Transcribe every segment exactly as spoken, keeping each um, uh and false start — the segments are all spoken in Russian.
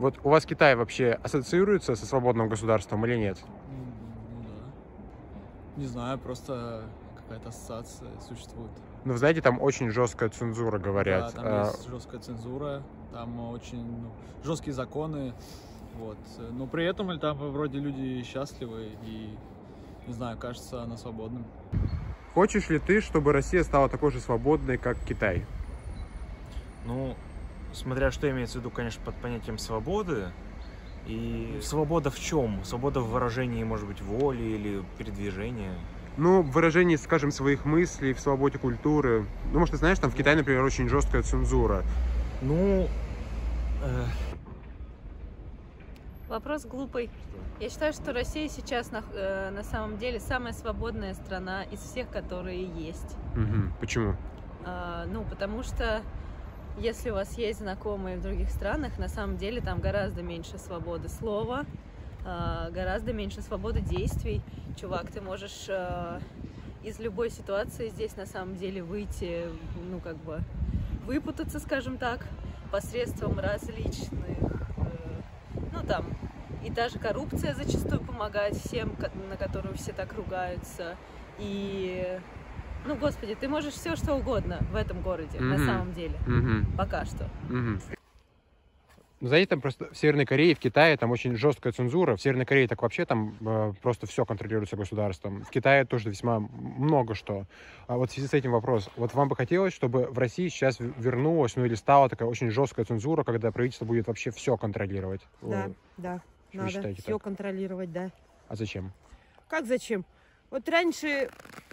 Вот у вас Китай вообще ассоциируется со свободным государством или нет? Ну да. Не знаю, просто какая-то ассоциация существует. Ну, вы знаете, там очень жесткая цензура, говорят. Да, там есть жесткая цензура, там очень ну, жесткие законы, вот. Но при этом там вроде люди счастливы и, не знаю, кажется, она свободным. Хочешь ли ты, чтобы Россия стала такой же свободной, как Китай? Ну, смотря что имеется в виду, конечно, под понятием свободы. И свобода в чем? Свобода в выражении, может быть, воли или передвижения? Ну, в выражении, скажем, своих мыслей, в свободе культуры. Ну, может, ты знаешь, там в Китае, например, очень жесткая цензура. Ну... Э... Вопрос глупый. Я считаю, что Россия сейчас на, э, на самом деле самая свободная страна из всех, которые есть. Угу. Почему? А, ну, потому что если у вас есть знакомые в других странах, на самом деле там гораздо меньше свободы слова, а, гораздо меньше свободы действий. Чувак, ты можешь а, из любой ситуации здесь на самом деле выйти, ну, как бы, выпутаться, скажем так, посредством различных, э, ну, там, и та же коррупция зачастую помогает всем, на которую все так ругаются, и... Ну, господи, ты можешь все, что угодно в этом городе, mm-hmm. на самом деле. Mm-hmm. Пока что. Mm-hmm. Знаете, там просто в Северной Корее, в Китае там очень жесткая цензура. В Северной Корее так вообще там э, просто все контролируется государством. В Китае тоже весьма много что. А вот в связи с этим вопрос. Вот вам бы хотелось, чтобы в России сейчас вернулась, ну или стала такая очень жесткая цензура, когда правительство будет вообще все контролировать? Да, Вы, да, надо считаете, все так? контролировать, да. А зачем? Как зачем? Вот раньше...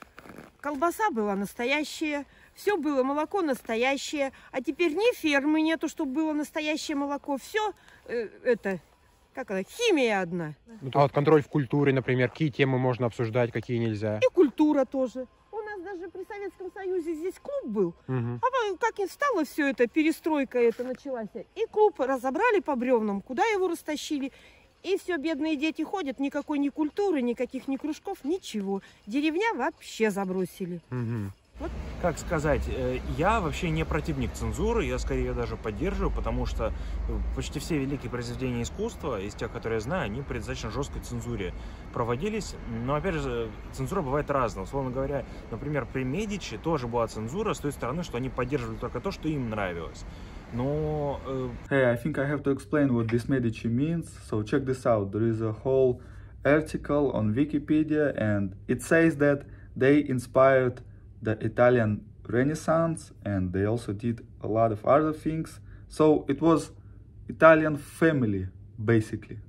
Колбаса была настоящая, все было молоко настоящее, а теперь ни фермы нету, чтобы было настоящее молоко. Все э, это, как это, химия одна. Ну, а вот контроль в культуре, например, какие темы можно обсуждать, какие нельзя? И культура тоже. У нас даже при Советском Союзе здесь клуб был. Угу. А как и стало все это, перестройка это началась. И клуб разобрали по бревнам, куда его растащили. И все, бедные дети ходят, никакой ни культуры, никаких ни кружков, ничего. Деревня вообще забросили. Угу. Вот. Как сказать, я вообще не противник цензуры, я скорее даже поддерживаю, потому что почти все великие произведения искусства, из тех, которые я знаю, они при достаточно жесткой цензуре проводились. Но опять же, цензура бывает разная. Условно говоря, например, при Медичи тоже была цензура с той стороны, что они поддерживали только то, что им нравилось. Но... Uh... Hey, I think I have to explain what this Medici means, so check this out. There is a whole article on Wikipedia and it says that they inspired the Italian Renaissance and they also did a lot of other things. So it was Italian family, basically.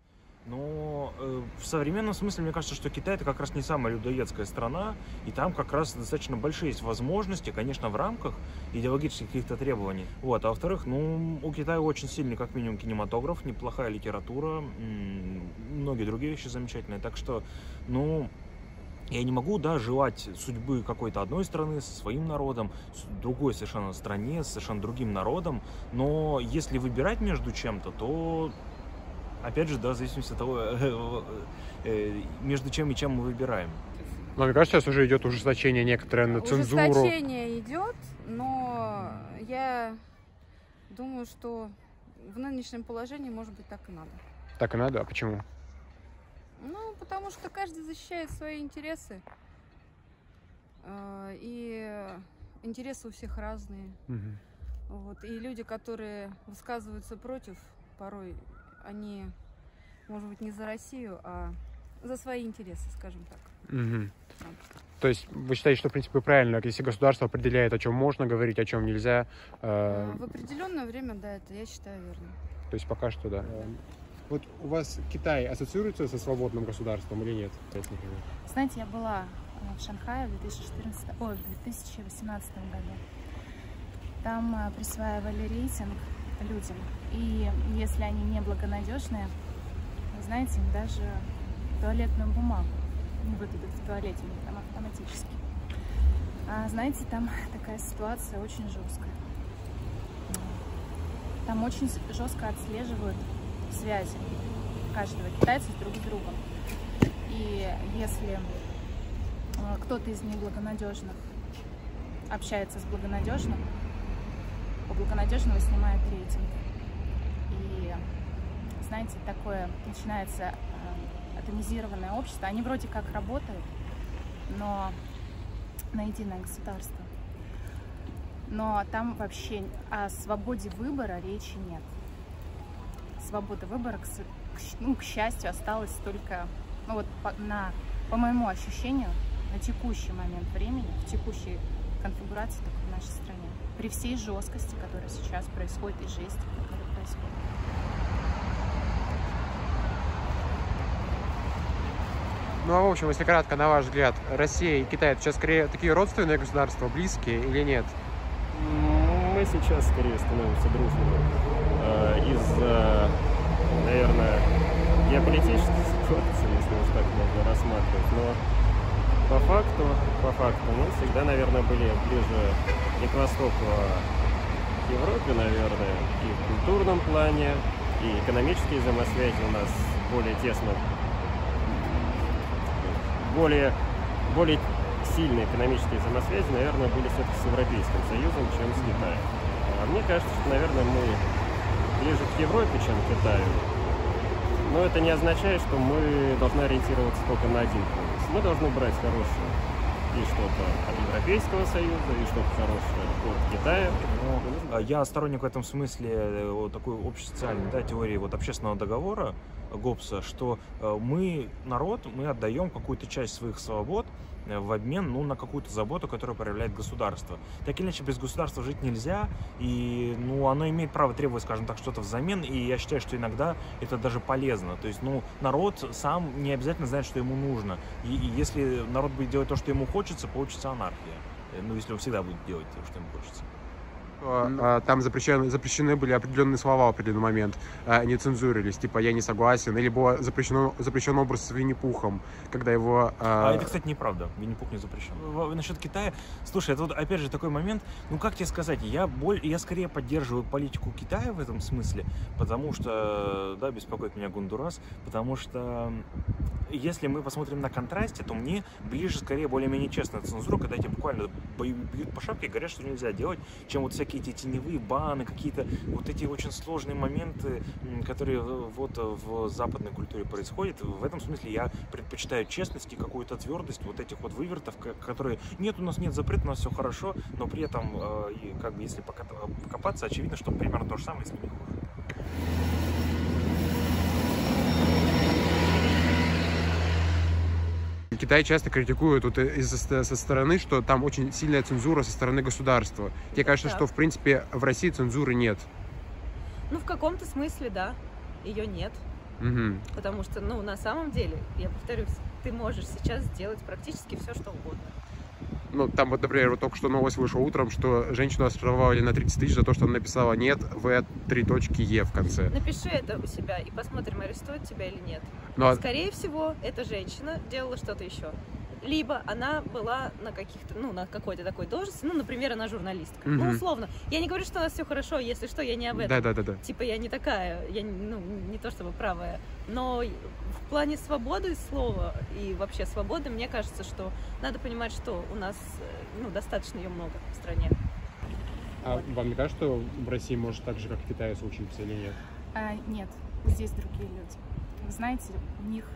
Но э, в современном смысле, мне кажется, что Китай это как раз не самая людоедская страна, и там как раз достаточно большие есть возможности, конечно, в рамках идеологических каких-то требований. Вот. А во-вторых, ну, у Китая очень сильный, как минимум, кинематограф, неплохая литература, многие другие вещи замечательные. Так что, ну, я не могу, да, желать судьбы какой-то одной страны со своим народом, другой совершенно стране, с совершенно другим народом, но если выбирать между чем-то, то... Опять же, да, в зависимости от того, между чем и чем мы выбираем. Но мне кажется, сейчас уже идет ужесточение некоторое на цензуру. Ужесточение идет, но я думаю, что в нынешнем положении, может быть, так и надо. Так и надо? А почему? Ну, потому что каждый защищает свои интересы. И интересы у всех разные. Угу. Вот. И люди, которые высказываются против, порой... они, может быть, не за Россию, а за свои интересы, скажем так. Угу. То есть вы считаете, что, в принципе, правильно, если государство определяет, о чем можно говорить, о чем нельзя? Э... В определенное время, да, это я считаю верно. То есть пока что, да. Вот у вас Китай ассоциируется со свободным государством или нет? Знаете, я была в Шанхае в две тысячи четырнадцатом, ой, в две тысячи восемнадцатом году. Там присваивали рейтинг людям. И если они неблагонадежные, вы знаете, им даже туалетную бумагу не выдадут в туалете, у них там автоматически. А знаете, там такая ситуация очень жесткая. Там очень жестко отслеживают связи каждого китайца друг с другом. И если кто-то из неблагонадежных общается с благонадежным, у благонадежного снимает рейтинг. И знаете, такое начинается атомизированное общество. Они вроде как работают, но на единое государство. Но там вообще о свободе выбора речи нет. Свобода выбора, к, ну, к счастью, осталась только, ну, вот, по, на, по моему ощущению, на текущий момент времени, в текущей конфигурации только в нашей стране. При всей жесткости, которая сейчас происходит, и жести, которая происходит. Ну, а в общем, если кратко, на ваш взгляд, Россия и Китай — это сейчас скорее такие родственные государства, близкие или нет? Мы сейчас скорее становимся дружными. Из-за, наверное, геополитической ситуации, если уж так можно рассматривать. Но по факту, по факту, мы всегда, наверное, были ближе не к востоку, а к Европе, наверное, и в культурном плане, и экономические взаимосвязи у нас более тесно, более, более сильные экономические взаимосвязи, наверное, были все-таки с Европейским Союзом, чем с Китаем. А мне кажется, что, наверное, мы ближе к Европе, чем к Китаю. Но это не означает, что мы должны ориентироваться только на один полюс. Мы должны брать хорошее и что-то от Европейского Союза, и что-то хорошее от Китая. Я сторонник в этом смысле вот такой общесоциальной, да, теории вот общественного договора Гоббса, что мы, народ, мы отдаем какую-то часть своих свобод в обмен, ну, на какую-то заботу, которую проявляет государство. Так или иначе, без государства жить нельзя, и, ну, оно имеет право требовать, скажем так, что-то взамен, и я считаю, что иногда это даже полезно. То есть, ну, народ сам не обязательно знает, что ему нужно. И, и если народ будет делать то, что ему хочется, получится анархия. Ну, если он всегда будет делать то, что ему хочется. Там запрещены, запрещены были определенные слова в определенный момент, не цензурились, типа «я не согласен», или было запрещено, запрещен образ с Винни-Пухом, когда его... А это, кстати, неправда, Винни-Пух не запрещен. Насчет Китая, слушай, это вот опять же такой момент, ну как тебе сказать, я, боль, я скорее поддерживаю политику Китая в этом смысле, потому что, да, беспокоит меня Гондурас, потому что если мы посмотрим на контрасте, то мне ближе скорее более-менее честная цензура, когда тебе буквально бьют по шапке и говорят, что нельзя делать, чем вот всякие эти теневые баны, какие-то вот эти очень сложные моменты, которые вот в западной культуре происходят. В этом смысле я предпочитаю честность и какую-то твердость вот этих вот вывертов, которые нет, у нас нет запрета, у нас все хорошо, но при этом, как бы, если покопаться, очевидно, что примерно то же самое, если не хуже. Китай часто критикует вот из-за, со стороны, что там очень сильная цензура со стороны государства. Тебе кажется, да. что, в принципе, в России цензуры нет? Ну, в каком-то смысле, да. Ее нет. Угу. Потому что, ну, на самом деле, я повторюсь, ты можешь сейчас сделать практически все, что угодно. Ну, там вот, например, вот только что новость вышла утром, что женщину оштрафовали на тридцать тысяч за то, что она написала «нет» в три точки «е» в конце. Напиши это у себя и посмотрим, арестуют тебя или нет. Но... Скорее всего, эта женщина делала что-то еще. Либо она была на каких-то, ну, на какой-то такой должности, ну, например, она журналистка. Mm-hmm. Ну, условно. Я не говорю, что у нас все хорошо, если что, я не об этом. Да-да-да. Типа, я не такая, я, ну, не то чтобы правая. Но в плане свободы слова и вообще свободы, мне кажется, что надо понимать, что у нас, ну, достаточно ее много в стране. А вот. Вам не кажется, что в России может так же, как в Китае, случиться или нет? А, нет, здесь другие люди. Вы знаете, у них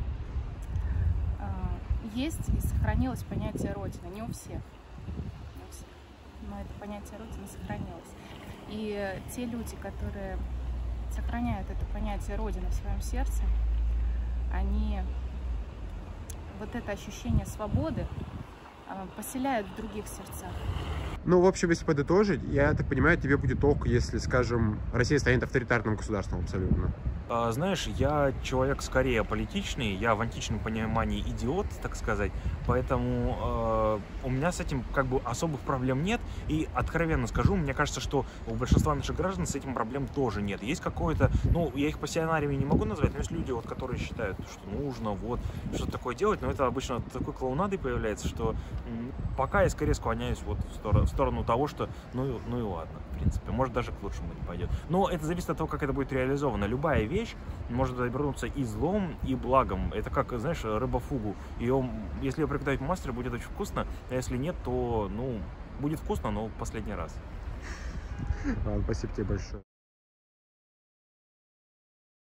а, есть и сохранилось понятие Родина. Не у всех, не у всех, но это понятие Родины сохранилось. И те люди, которые сохраняют это понятие Родины в своем сердце, они вот это ощущение свободы а, поселяют в других сердцах. Ну, в общем, если подытожить, я так понимаю, тебе будет ок, если, скажем, Россия станет авторитарным государством абсолютно. А, знаешь, я человек скорее политичный, я в античном понимании идиот, так сказать, поэтому э, у меня с этим как бы особых проблем нет, и откровенно скажу, мне кажется, что у большинства наших граждан с этим проблем тоже нет. Есть какое-то, ну, я их пассионариями не могу назвать, но есть люди, вот, которые считают, что нужно вот что-то такое делать, но это обычно такой клоунадой появляется, что м, пока я скорее склоняюсь вот в сторону, в сторону того, что ну, ну и ладно, в принципе, может даже к лучшему не пойдет. Но это зависит от того, как это будет реализовано. Любая вещь может обернуться и злом, и благом. Это как, знаешь, рыба-фугу. Ее, если ее приготовить в мастере, будет очень вкусно, а если нет, то, ну, будет вкусно, но в последний раз. Спасибо тебе большое.